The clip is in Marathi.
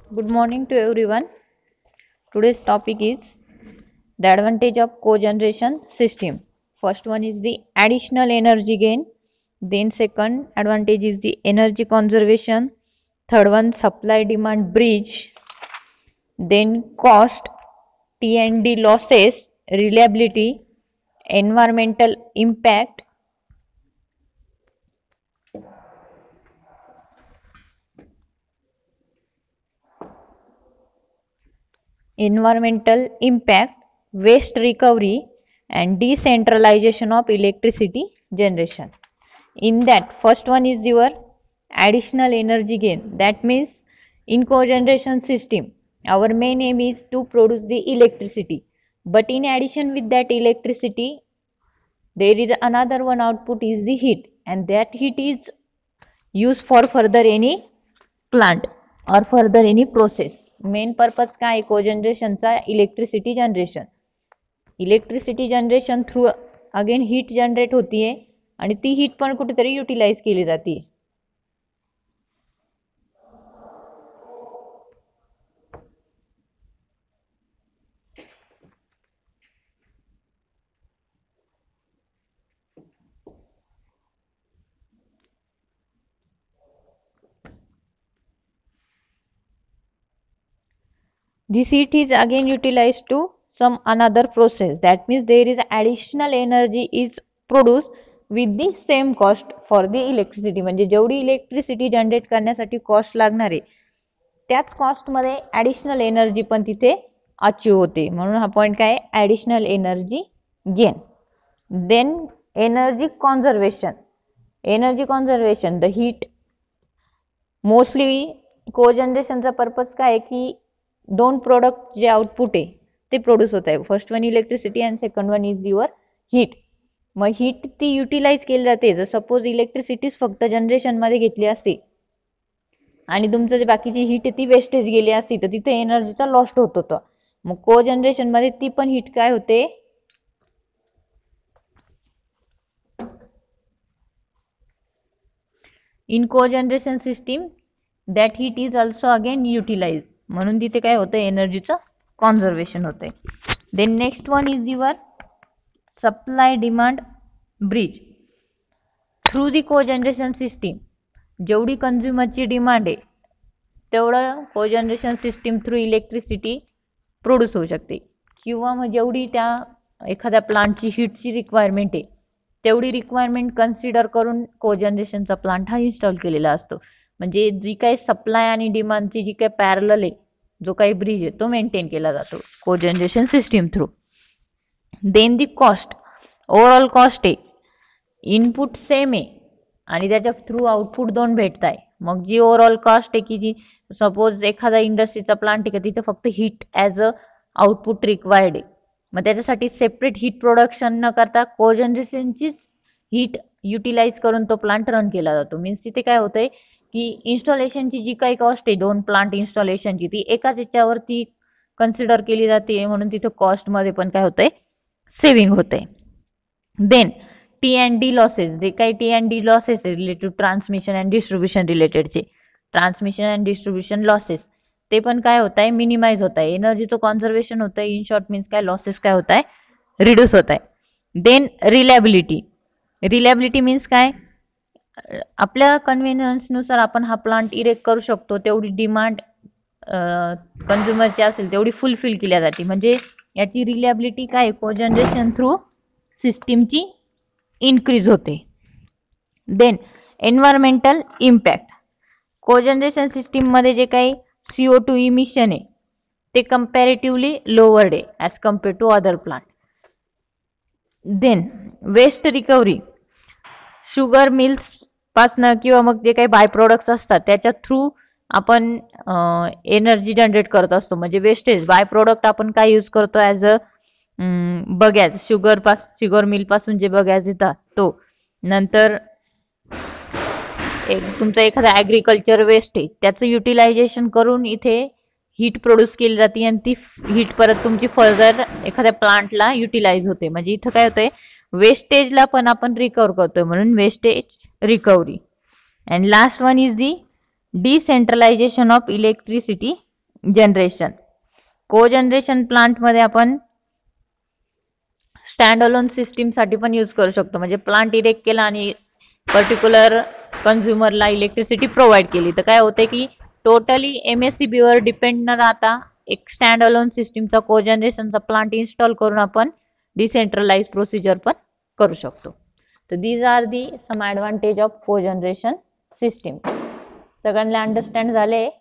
Good morning to everyone. Today's topic is the advantage of cogeneration system. First one is the additional energy gain. Then second advantage is the energy conservation. Third one, supply demand bridge. Then cost, T&D losses, reliability, environmental impact. Environmental impact, waste recovery, and decentralization of electricity generation. In that, first one is your additional energy gain. That means in cogeneration system, our main aim is to produce the electricity. But in addition with that electricity, there is another one output is the heat, and that heat is used for further any plant or further any process. Main purpose काय आहे कोजनरेशनचा? Electricity generation. Electricity generation through again heat generate होतीये आणि ती हीट पण कुठेतरी युटिलाइज केली जाते. This heat is again utilized to some another process. That means there is additional energy is produced with the same cost for the electricity. म्हणजे जेवढी इलेक्ट्रिसिटी जनरेट करण्यासाठी कॉस्ट लागणार आहे त्याच कॉस्ट मध्ये ॲडिशनल एनर्जी पण तिथे अचीव होते. म्हणून हा पॉइंट काय आहे? Additional energy gain. Then energy conservation. Energy conservation, the heat mostly कोजनरेशनचा पर्पज काय आहे की दोन प्रोडक्ट जे आउटपुट आहे ते प्रोड्यूस होत आहे. First one electricity and second one is your heat. मग हीट ती युटिलाइज केली जाते. जर सपोज इलेक्ट्रिसिटीच फक्त जनरेशन मध्ये घेतली असती आणि तुमचं जे बाकीची हीट ती वेस्टेज गेली असती तर तिथे एनर्जीचा लॉस होत होता. मग को जनरेशन मध्ये ती पण हीट काय होते? In cogeneration system that heat is also again utilize. म्हणून तिथे काय होतं? एनर्जीचं कॉन्झर्वेशन होते. Then next one is your supply demand bridge. Through the cogeneration system जेवढी कंझ्युमरची डिमांड आहे तेवढं cogeneration system through electricity produce होऊ शकते. किंवा मग जेवढी त्या एखाद्या प्लांटची हीटची रिक्वायरमेंट आहे तेवढी रिक्वायरमेंट कन्सिडर करून कोजनरेशनचा प्लांट हा इन्स्टॉल केलेला असतो. म्हणजे जी काही सप्लाय आणि डिमांडची जी काही पॅरलल आहे जो काही ब्रिज आहे तो मेंटेन केला जातो cogeneration system through. Then the cost, overall cost आहे इनपुट सेम आहे आणि त्याच्या थ्रू आउटपुट दोन भेटत आहे. मग जी ओव्हरऑल कॉस्ट आहे की जी सपोज एखादा इंडस्ट्रीचा प्लांट आहे का तिथे फक्त heat as a output required आहे. मग त्याच्यासाठी सेपरेट हीट प्रोडक्शन न करता कोजनरेशनचीच हीट युटिलाइज करून तो प्लांट रन केला जातो. मीन्स तिथे काय होतंय की इन्स्टॉलेशनची जी काही कॉस्ट आहे दोन प्लांट इन्स्टॉलेशनची ती एकाच याच्यावरती कन्सिडर केली जाते. म्हणून तिथे कॉस्टमध्ये पण काय होतंय? सेव्हिंग होतंय. देन T&D लॉसेस, जे काही T&D losses related to transmission and distribution रिलेटेडचे ट्रान्समिशन अँड डिस्ट्रीब्युशन लॉसेस ते पण काय होत आहे? मिनिमाइज होत आहे. एनर्जीचं कॉन्झर्वेशन होत आहे. इन शॉर्ट मीन्स काय लॉसेस काय होत आहे? रिड्यूस होत आहे. Then reliability. रिलायबिलिटी मीन्स काय? आपल्या कन्व्हिनियन्सनुसार आपण हा प्लांट इरेक्ट करू शकतो. तेवढी डिमांड कंझ्युमरची असेल तेवढी फुलफिल केल्या जाते. म्हणजे याची रिलायबिलिटी काय? कोजनरेशन थ्रू सिस्टीमची इन्क्रीज होते. Then environmental impact. Cogeneration system मध्ये जे काही CO2 इमिशन आहे ते कंपॅरेटिव्हली लोवर्ड आहे as compare to other plant. Then waste recovery. Sugar mills पासनं किंवा मग जे काही बाय प्रोडक्ट्स असतात त्याच्या थ्रू आपण एनर्जी जनरेट करत असतो. म्हणजे वेस्टेज बाय प्रोडक्ट आपण काय यूज करतो? As a bagasse. Sugar mill पासून जे बगॅस येतात तो. नंतर तुमचा एखादा ॲग्रिकल्चर वेस्ट आहे त्याचं युटिलायझेशन करून इथे हीट प्रोड्यूस केली जाते आणि ती हीट परत तुमची फर्दर एखाद्या प्लांटला युटिलाइज होते. म्हणजे इथं काय होतंय? वेस्टेजला पण आपण रिकव्हर करतोय म्हणून wastage recovery. And last one is the decentralization of electricity generation. Cogeneration plant मध्ये आपण स्टँड अलोन सिस्टीम साठी पण यूज करू शकतो. म्हणजे प्लांट इरेक्ट केला आणि पर्टिक्युलर कन्झ्युमरला इलेक्ट्रिसिटी प्रोव्हाइड केली तर काय होते की टोटली MSCB वर डिपेंड न राहता एक स्टँड अलोन सिस्टीमचा कोजनरेशनचा प्लांट इन्स्टॉल करून आपण डिसेंट्रलाइज प्रोसिजर पण करू शकतो. तर these are the some advantage of cogeneration system. सगळ्यांना अंडरस्टँड झाले.